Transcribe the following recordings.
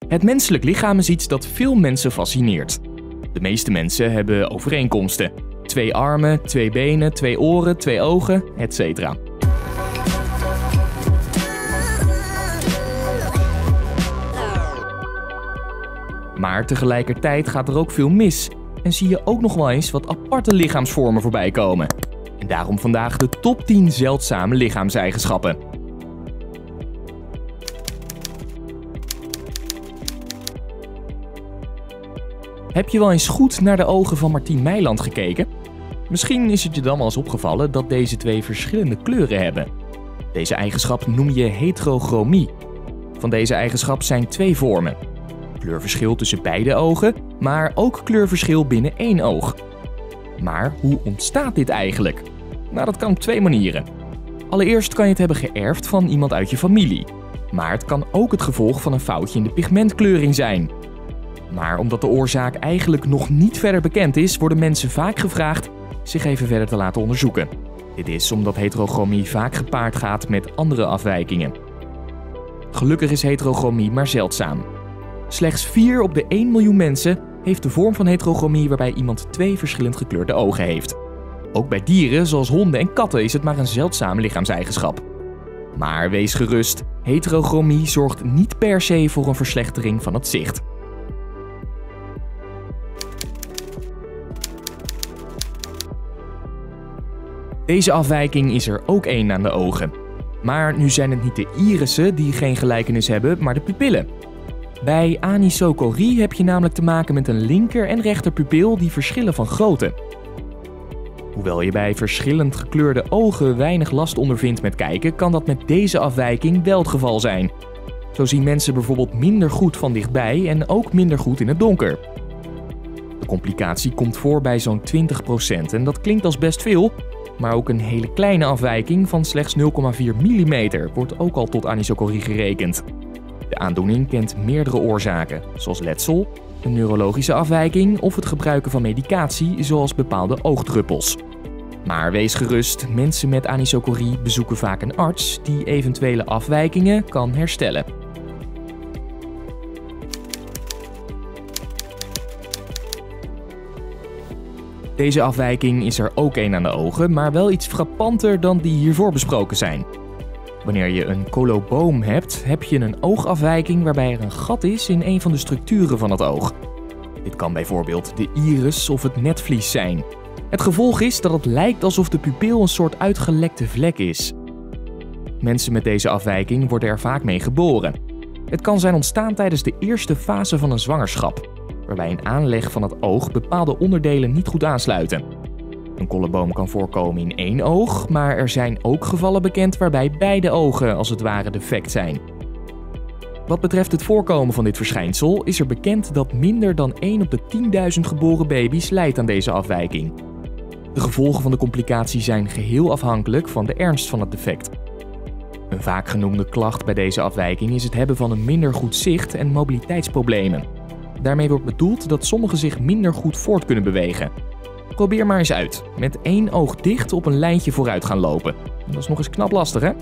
Het menselijk lichaam is iets dat veel mensen fascineert. De meeste mensen hebben overeenkomsten. 2 armen, 2 benen, 2 oren, 2 ogen, etc. Maar tegelijkertijd gaat er ook veel mis en zie je ook nog wel eens wat aparte lichaamsvormen voorbij komen. En daarom vandaag de top 10 zeldzame lichaamseigenschappen. Heb je wel eens goed naar de ogen van Martien Meiland gekeken? Misschien is het je dan wel eens opgevallen dat deze 2 verschillende kleuren hebben. Deze eigenschap noem je heterochromie. Van deze eigenschap zijn 2 vormen. Kleurverschil tussen beide ogen, maar ook kleurverschil binnen 1 oog. Maar hoe ontstaat dit eigenlijk? Nou, dat kan op 2 manieren. Allereerst kan je het hebben geërfd van iemand uit je familie. Maar het kan ook het gevolg van een foutje in de pigmentkleuring zijn. Maar omdat de oorzaak eigenlijk nog niet verder bekend is, worden mensen vaak gevraagd zich even verder te laten onderzoeken. Dit is omdat heterochromie vaak gepaard gaat met andere afwijkingen. Gelukkig is heterochromie maar zeldzaam. Slechts 4 op de 1 miljoen mensen heeft de vorm van heterochromie waarbij iemand 2 verschillend gekleurde ogen heeft. Ook bij dieren zoals honden en katten is het maar een zeldzame lichaamseigenschap. Maar wees gerust, heterochromie zorgt niet per se voor een verslechtering van het zicht. Deze afwijking is er ook 1 aan de ogen. Maar nu zijn het niet de irissen die geen gelijkenis hebben, maar de pupillen. Bij anisocorie heb je namelijk te maken met een linker- en rechterpupil die verschillen van grootte. Hoewel je bij verschillend gekleurde ogen weinig last ondervindt met kijken, kan dat met deze afwijking wel het geval zijn. Zo zien mensen bijvoorbeeld minder goed van dichtbij en ook minder goed in het donker. De complicatie komt voor bij zo'n 20% en dat klinkt als best veel, maar ook een hele kleine afwijking van slechts 0,4 mm wordt ook al tot anisocorie gerekend. De aandoening kent meerdere oorzaken, zoals letsel, een neurologische afwijking of het gebruiken van medicatie zoals bepaalde oogdruppels. Maar wees gerust, mensen met anisocorie bezoeken vaak een arts die eventuele afwijkingen kan herstellen. Deze afwijking is er ook 1 aan de ogen, maar wel iets frappanter dan die hiervoor besproken zijn. Wanneer je een coloboom hebt, heb je een oogafwijking waarbij er een gat is in een van de structuren van het oog. Dit kan bijvoorbeeld de iris of het netvlies zijn. Het gevolg is dat het lijkt alsof de pupil een soort uitgelekte vlek is. Mensen met deze afwijking worden er vaak mee geboren. Het kan zijn ontstaan tijdens de eerste fase van een zwangerschap, waarbij een aanleg van het oog bepaalde onderdelen niet goed aansluiten. Een coloboom kan voorkomen in 1 oog, maar er zijn ook gevallen bekend waarbij beide ogen als het ware defect zijn. Wat betreft het voorkomen van dit verschijnsel is er bekend dat minder dan 1 op de 10.000 geboren baby's lijdt aan deze afwijking. De gevolgen van de complicatie zijn geheel afhankelijk van de ernst van het defect. Een vaak genoemde klacht bij deze afwijking is het hebben van een minder goed zicht en mobiliteitsproblemen. Daarmee wordt bedoeld dat sommigen zich minder goed voort kunnen bewegen. Probeer maar eens uit, met 1 oog dicht op een lijntje vooruit gaan lopen. Dat is nog eens knap lastig, hè?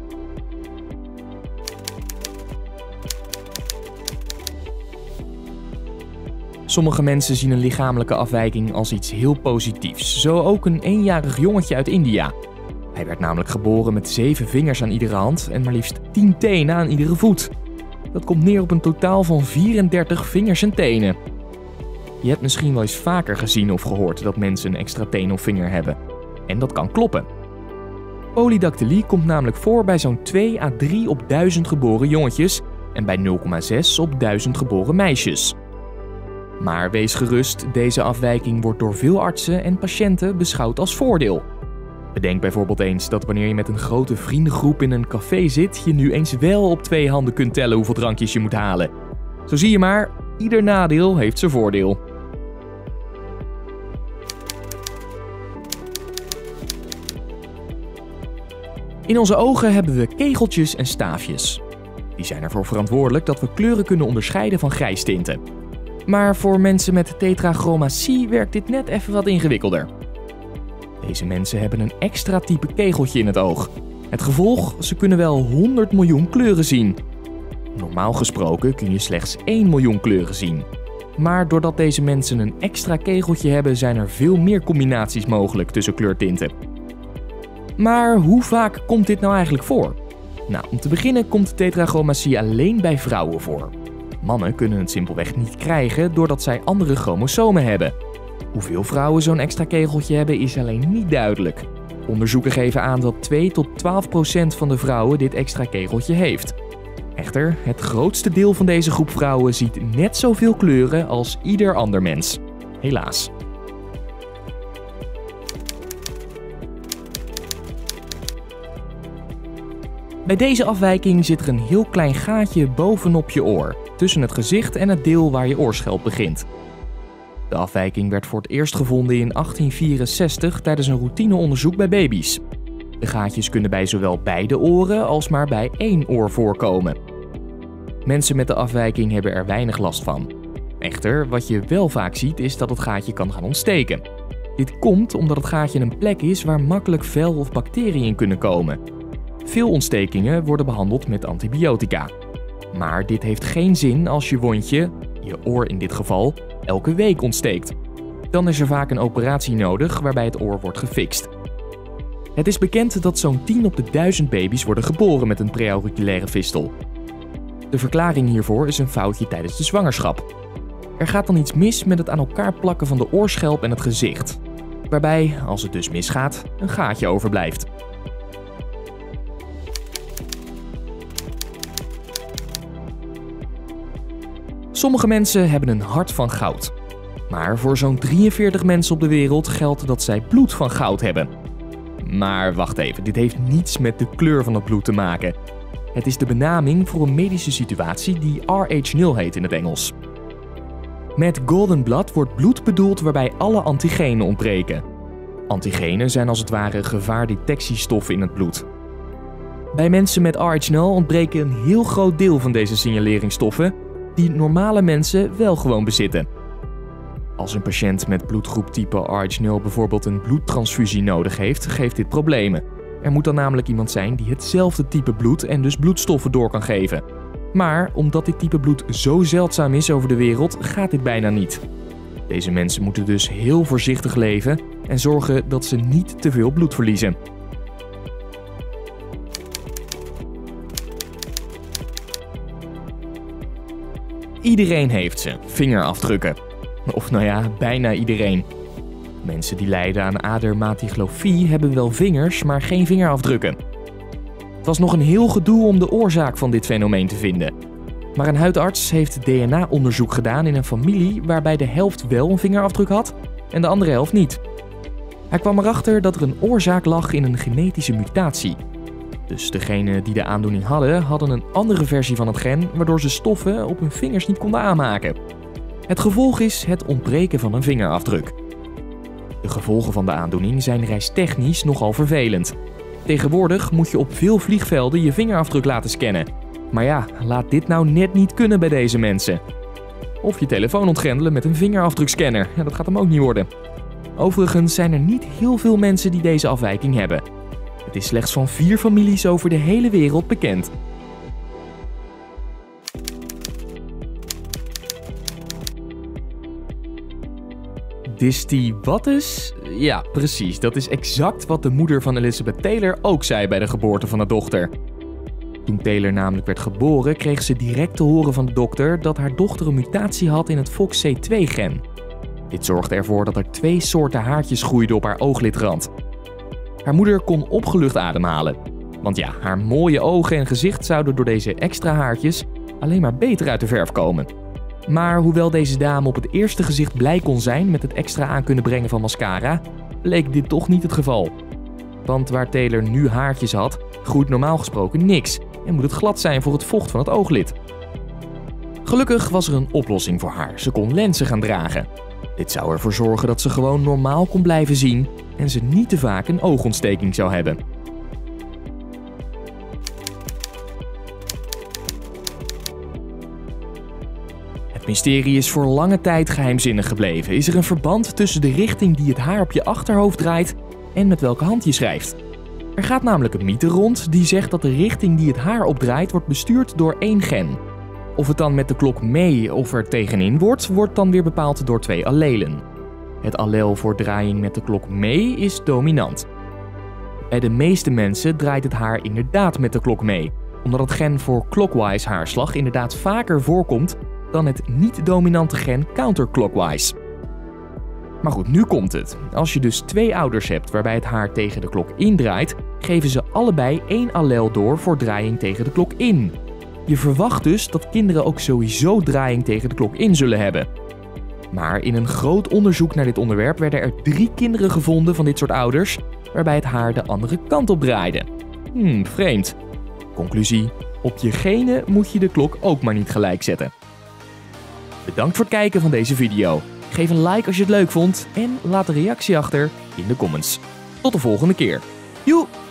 Sommige mensen zien een lichamelijke afwijking als iets heel positiefs. Zo ook een 1-jarig jongetje uit India. Hij werd namelijk geboren met 7 vingers aan iedere hand en maar liefst 10 tenen aan iedere voet. Dat komt neer op een totaal van 34 vingers en tenen. Je hebt misschien wel eens vaker gezien of gehoord dat mensen een extra teen of vinger hebben. En dat kan kloppen. Polydactylie komt namelijk voor bij zo'n 2 à 3 op 1000 geboren jongetjes en bij 0,6 op 1000 geboren meisjes. Maar wees gerust, deze afwijking wordt door veel artsen en patiënten beschouwd als voordeel. Bedenk bijvoorbeeld eens dat wanneer je met een grote vriendengroep in een café zit, je nu eens wel op 2 handen kunt tellen hoeveel drankjes je moet halen. Zo zie je maar, ieder nadeel heeft zijn voordeel. In onze ogen hebben we kegeltjes en staafjes. Die zijn ervoor verantwoordelijk dat we kleuren kunnen onderscheiden van grijstinten. Maar voor mensen met tetrachromatie werkt dit net even wat ingewikkelder. Deze mensen hebben een extra type kegeltje in het oog. Het gevolg, ze kunnen wel 100 miljoen kleuren zien. Normaal gesproken kun je slechts 1 miljoen kleuren zien. Maar doordat deze mensen een extra kegeltje hebben, zijn er veel meer combinaties mogelijk tussen kleurtinten. Maar hoe vaak komt dit nou eigenlijk voor? Nou, om te beginnen komt tetrachromatie alleen bij vrouwen voor. Mannen kunnen het simpelweg niet krijgen doordat zij andere chromosomen hebben. Hoeveel vrouwen zo'n extra kegeltje hebben is alleen niet duidelijk. Onderzoeken geven aan dat 2 tot 12% van de vrouwen dit extra kegeltje heeft. Echter, het grootste deel van deze groep vrouwen ziet net zoveel kleuren als ieder ander mens. Helaas. Bij deze afwijking zit er een heel klein gaatje bovenop je oor, tussen het gezicht en het deel waar je oorschelp begint. De afwijking werd voor het eerst gevonden in 1864 tijdens een routineonderzoek bij baby's. De gaatjes kunnen bij zowel beide oren als maar bij 1 oor voorkomen. Mensen met de afwijking hebben er weinig last van. Echter, wat je wel vaak ziet is dat het gaatje kan gaan ontsteken. Dit komt omdat het gaatje een plek is waar makkelijk vel of bacteriën in kunnen komen. Veel ontstekingen worden behandeld met antibiotica. Maar dit heeft geen zin als je wondje, je oor in dit geval, elke week ontsteekt. Dan is er vaak een operatie nodig waarbij het oor wordt gefixt. Het is bekend dat zo'n 10 op de 1000 baby's worden geboren met een preauriculaire fistel. De verklaring hiervoor is een foutje tijdens de zwangerschap. Er gaat dan iets mis met het aan elkaar plakken van de oorschelp en het gezicht. Waarbij, als het dus misgaat, een gaatje overblijft. Sommige mensen hebben een hart van goud. Maar voor zo'n 43 mensen op de wereld geldt dat zij bloed van goud hebben. Maar wacht even, dit heeft niets met de kleur van het bloed te maken. Het is de benaming voor een medische situatie die RH0 heet in het Engels. Met golden blood wordt bloed bedoeld waarbij alle antigenen ontbreken. Antigenen zijn als het ware gevaardetectiestoffen in het bloed. Bij mensen met RH0 ontbreken een heel groot deel van deze signaleringsstoffen die normale mensen wel gewoon bezitten. Als een patiënt met bloedgroep type RH0 bijvoorbeeld een bloedtransfusie nodig heeft, geeft dit problemen. Er moet dan namelijk iemand zijn die hetzelfde type bloed en dus bloedstoffen door kan geven. Maar omdat dit type bloed zo zeldzaam is over de wereld, gaat dit bijna niet. Deze mensen moeten dus heel voorzichtig leven en zorgen dat ze niet te veel bloed verliezen. Iedereen heeft ze, vingerafdrukken. Of nou ja, bijna iedereen. Mensen die lijden aan adermatiglofie hebben wel vingers, maar geen vingerafdrukken. Het was nog een heel gedoe om de oorzaak van dit fenomeen te vinden. Maar een huidarts heeft DNA-onderzoek gedaan in een familie waarbij de helft wel een vingerafdruk had en de andere helft niet. Hij kwam erachter dat er een oorzaak lag in een genetische mutatie. Dus degenen die de aandoening hadden een andere versie van het gen, waardoor ze stoffen op hun vingers niet konden aanmaken. Het gevolg is het ontbreken van een vingerafdruk. De gevolgen van de aandoening zijn reistechnisch nogal vervelend. Tegenwoordig moet je op veel vliegvelden je vingerafdruk laten scannen. Maar ja, laat dit nou net niet kunnen bij deze mensen. Of je telefoon ontgrendelen met een vingerafdrukscanner. Ja, dat gaat hem ook niet worden. Overigens zijn er niet heel veel mensen die deze afwijking hebben. Het is slechts van 4 families over de hele wereld bekend. Disty-Wattus? Ja, precies. Dat is exact wat de moeder van Elizabeth Taylor ook zei bij de geboorte van haar dochter. Toen Taylor namelijk werd geboren, kreeg ze direct te horen van de dokter dat haar dochter een mutatie had in het FOXC2-gen. Dit zorgde ervoor dat er 2 soorten haartjes groeiden op haar ooglidrand. Haar moeder kon opgelucht ademhalen. Want ja, haar mooie ogen en gezicht zouden door deze extra haartjes alleen maar beter uit de verf komen. Maar hoewel deze dame op het eerste gezicht blij kon zijn met het extra aan kunnen brengen van mascara, bleek dit toch niet het geval. Want waar Taylor nu haartjes had, groeit normaal gesproken niks en moet het glad zijn voor het vocht van het ooglid. Gelukkig was er een oplossing voor haar. Ze kon lenzen gaan dragen. Dit zou ervoor zorgen dat ze gewoon normaal kon blijven zien en ze niet te vaak een oogontsteking zou hebben. Het mysterie is voor lange tijd geheimzinnig gebleven. Is er een verband tussen de richting die het haar op je achterhoofd draait en met welke hand je schrijft? Er gaat namelijk een mythe rond die zegt dat de richting die het haar opdraait wordt bestuurd door 1 gen. Of het dan met de klok mee of er tegenin wordt dan weer bepaald door 2 allelen. Het allel voor draaiing met de klok mee is dominant. Bij de meeste mensen draait het haar inderdaad met de klok mee, omdat het gen voor clockwise haarslag inderdaad vaker voorkomt dan het niet-dominante gen counterclockwise. Maar goed, nu komt het. Als je dus 2 ouders hebt waarbij het haar tegen de klok indraait, geven ze allebei 1 allel door voor draaiing tegen de klok in. Je verwacht dus dat kinderen ook sowieso draaiing tegen de klok in zullen hebben. Maar in een groot onderzoek naar dit onderwerp werden er 3 kinderen gevonden van dit soort ouders, waarbij het haar de andere kant op draaide. Vreemd. Conclusie: op je genen moet je de klok ook maar niet gelijk zetten. Bedankt voor het kijken van deze video. Geef een like als je het leuk vond en laat een reactie achter in de comments. Tot de volgende keer. Joe!